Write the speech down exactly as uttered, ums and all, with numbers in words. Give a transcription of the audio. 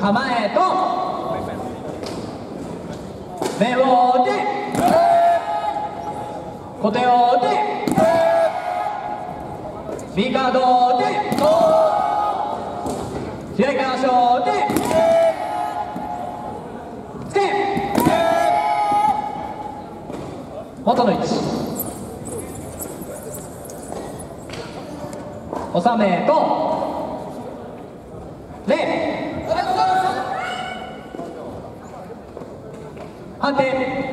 構えと目を追って小手を追って右カードを追って左から足を追ってつけ元の位置収めと礼判定